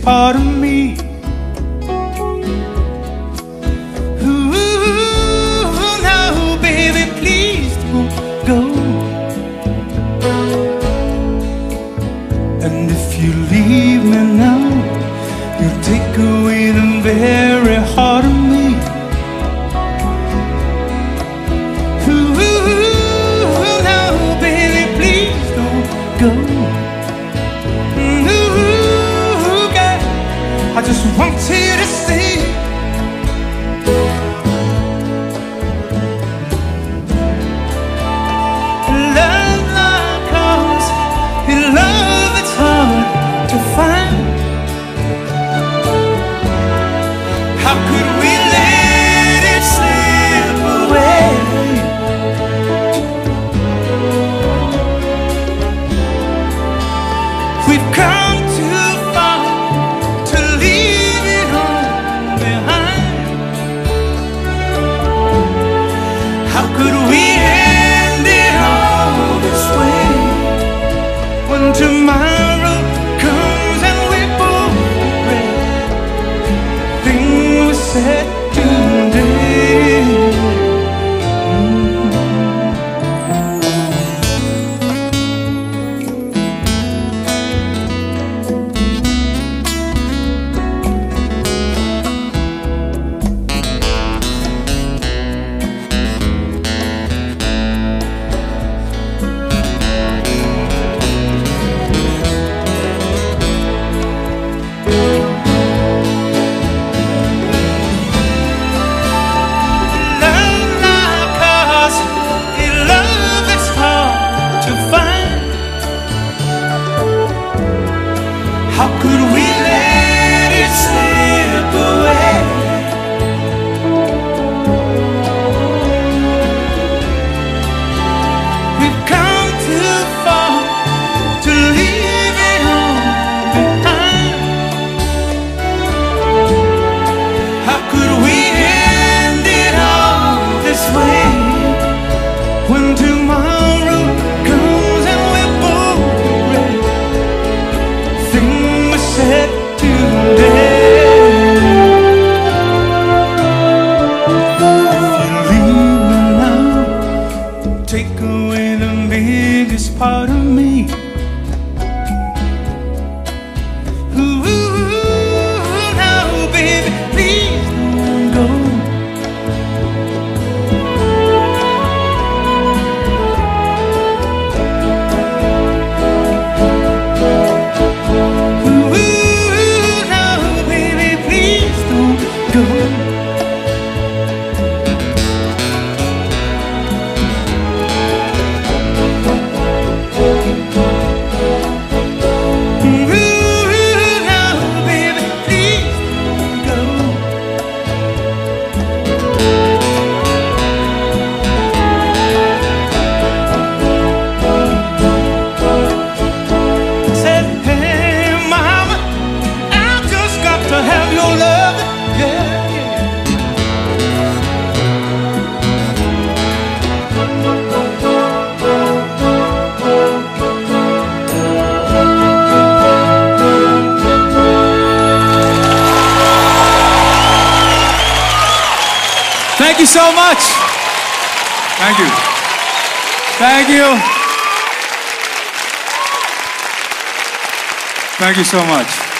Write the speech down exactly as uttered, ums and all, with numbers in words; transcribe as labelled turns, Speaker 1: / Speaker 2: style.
Speaker 1: part of me. Ooh, no, baby, please don't go. And if you leave me now, you take away the very heart of me. Ooh, no, baby, please don't go. Ooh, God, I just want you to see. Love like ours is love that's hard to find. How could we let it slip away? We've come too far to leave it all behind. How could we end it all this way? When tomorrow comes and we both regret things we said today. How could we let it slip away? We've come too far to leave it all behind. How could we end it all this way? When tomorrow comes and we're both ready, things we said today. If you leave me now, take away the biggest part of me. Ooh, now, baby, please don't go. Thank you so much.
Speaker 2: Thank you.
Speaker 1: Thank you.
Speaker 2: Thank you so much.